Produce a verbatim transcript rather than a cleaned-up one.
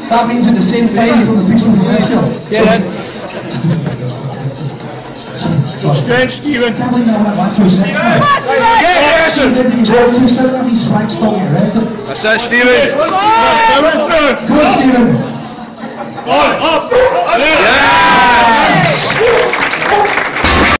That means at the same time from the peaceful professional. Yeah, then. Strength, Stephen. Can't believe I went back to a six now. Yeah, yes, sir. He's Frank still your record. That's it, Stephen. Come on, Come on, Stephen. on, up. Yeah.